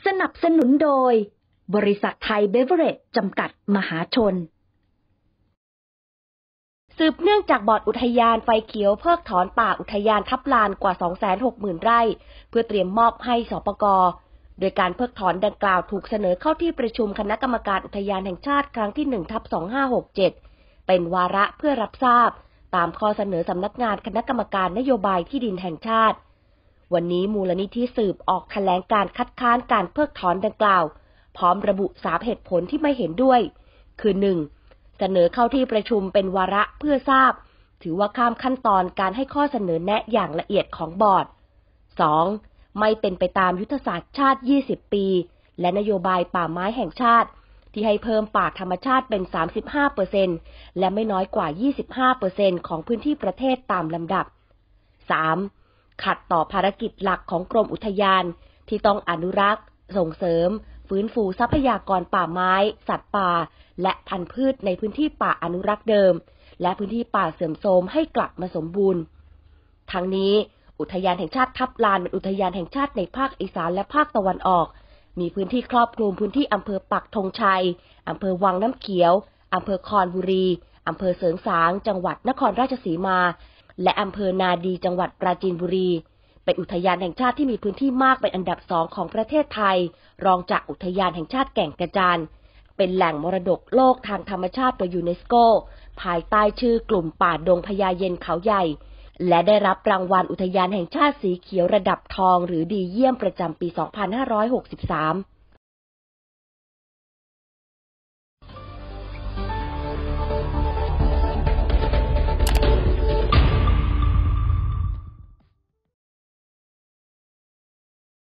สนับสนุนโดยบริษัทไทยเบเวอเรจจำกัดมหาชนสืบเนื่องจากบอร์ดอุทยานไฟเขียวเพิกถอนป่าอุทยานทับลานกว่า 260,000 ไร่เพื่อเตรียมมอบให้สปก.โดยการเพิกถอนดังกล่าวถูกเสนอเข้าที่ประชุมคณะกรรมการอุทยานแห่งชาติครั้งที่ 1/2567 เป็นวาระเพื่อรับทราบตามข้อเสนอสำนักงานคณะกรรมการนโยบายที่ดินแห่งชาติวันนี้มูลนิธิสืบออกแถลงการคัดค้านการเพิกถอนดังกล่าวพร้อมระบุ3เหตุผลที่ไม่เห็นด้วยคือ 1. เสนอเข้าที่ประชุมเป็นวาระเพื่อทราบถือว่าข้ามขั้นตอนการให้ข้อเสนอแนะอย่างละเอียดของบอร์ด 2. ไม่เป็นไปตามยุทธศาสตร์ชาติ20ปีและนโยบายป่าไม้แห่งชาติที่ให้เพิ่มป่าธรรมชาติเป็น 35% และไม่น้อยกว่า 25% ของพื้นที่ประเทศตามลำดับ 3. ขัดต่อภารกิจหลักของกรมอุทยานที่ต้องอนุรักษ์ส่งเสริมฟื้นฟูทรัพยากรป่าไม้สัตว์ป่าและพันธุ์พืชในพื้นที่ป่าอนุรักษ์เดิมและพื้นที่ป่าเสื่อมโทรมให้กลับมาสมบูรณ์ทั้งนี้อุทยานแห่งชาติทับลานเป็นอุทยานแห่งชาติในภาคอีสานและภาคตะวันออกมีพื้นที่ครอบคลุมพื้นที่อำเภอปักธงชัยอำเภอวังน้ำเขียวอำเภอคอนบุรีอำเภอเสริงสางจังหวัดนครราชสีมาและอำเภอนาดีจังหวัดปราจีนบุรีเป็นอุทยานแห่งชาติที่มีพื้นที่มากเป็นอันดับ2ของประเทศไทยรองจากอุทยานแห่งชาติแก่งกระจานเป็นแหล่งมรดกโลกทางธรรมชาติโดยยูเนสโกภายใต้ชื่อกลุ่มป่าดงพญาเย็นเขาใหญ่และได้รับรางวัลอุทยานแห่งชาติสีเขียวระดับทองหรือดีเยี่ยมประจำปี 2563